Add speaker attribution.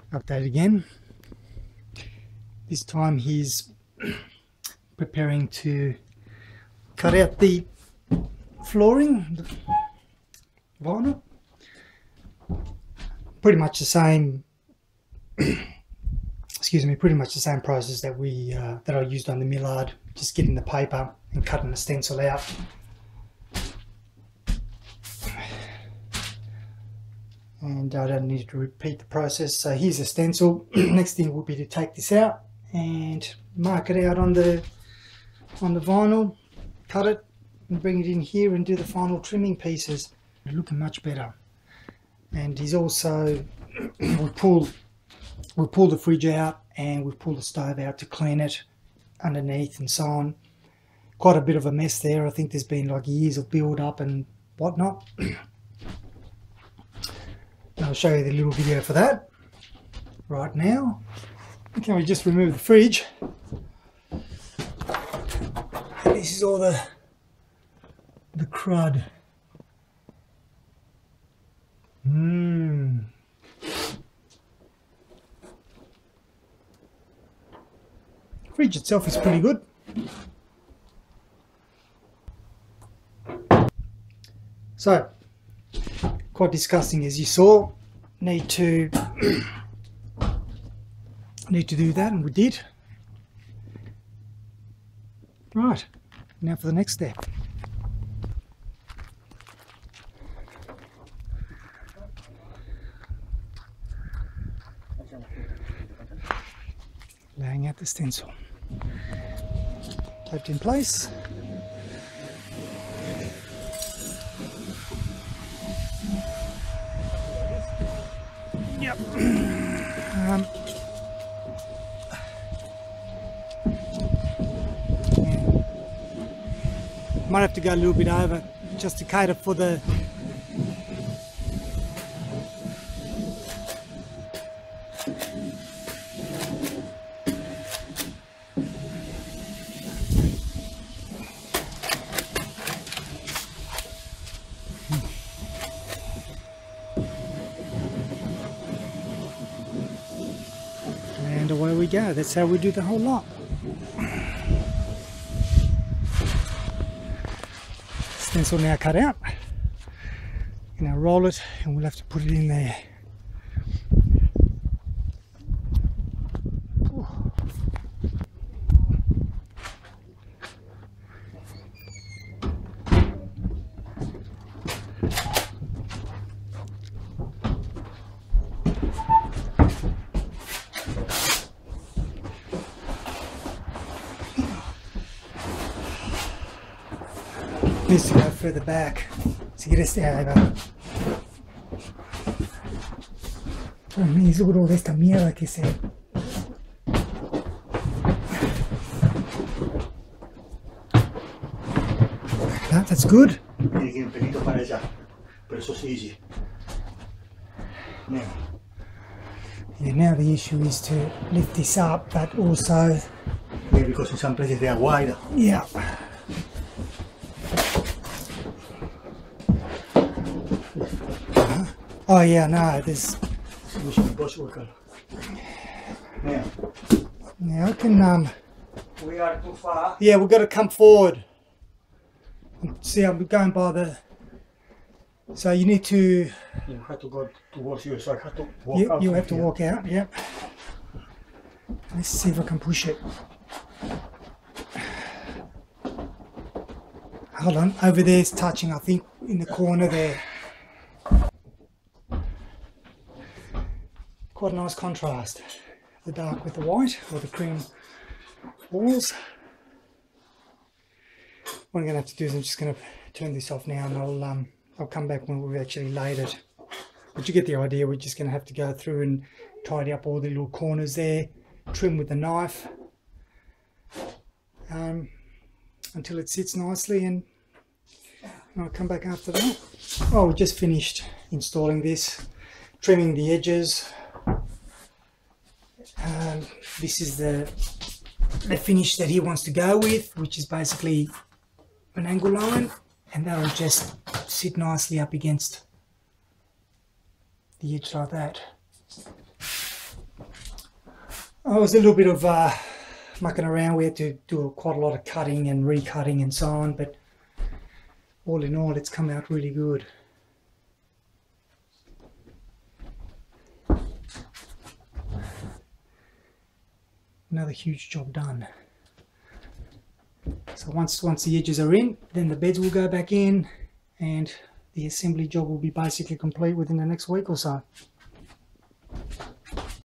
Speaker 1: Update again. This time he's preparing to cut out the flooring, the vinyl. Pretty much the same excuse me, pretty much the same process that that I used on the Millard, just getting the paper and cutting the stencil out. And I don't need to repeat the process. So here's a stencil. Next thing will be to take this out and mark it out on the vinyl, cut it and bring it in here and do the final trimming pieces. They're looking much better. And he's also we'll pull the fridge out and we've pulled the stove out to clean it underneath and so on. Quite a bit of a mess there. I think there's been like years of build up and whatnot. I'll show you the little video for that right now. Okay, we just remove the fridge. And this is all the crud. Fridge itself is pretty good. So, quite disgusting as you saw. Need to do that, and we did. Right, now for the next step. Laying out the stencil. Taped in place. Yep. Might have to go a little bit over just to cater for the and away we go. That's how we do the whole lot. Stencil now cut out. Now roll it and we'll have to put it in there. Needs to go further back to get us over. Oh, me seguro de esta mierda que se. That's good. Yeah, now the issue is to lift this up, but also.
Speaker 2: Yeah, because in some places they are wider.
Speaker 1: Yeah. Oh yeah, no, there's.
Speaker 2: Yeah.
Speaker 1: Yeah, I can.
Speaker 2: We are too far.
Speaker 1: Yeah, we've got to come forward. See, I'm going by the. So you need to.
Speaker 2: You have to go towards you, so I have to walk out.
Speaker 1: You have to walk out. Yep. Let's see if I can push it. Hold on, over there it's touching. I think in the corner there. Quite a nice contrast, the dark with the white, or the cream walls. What I'm going to have to do is I'm just going to turn this off now, and I'll come back when we've actually laid it. But you get the idea. We're just going to have to go through and tidy up all the little corners there, trim with the knife until it sits nicely, and I'll come back after that. Oh, we just finished installing this, trimming the edges. This is the finish that he wants to go with, which is basically an angle line, and that'll just sit nicely up against the edge like that. Oh, it was a little bit of mucking around. We had to do quite a lot of cutting and recutting and so on, but all in all, it's come out really good. Another huge job done. So once the edges are in, then the beds will go back in, and the assembly job will be basically complete within the next week or so.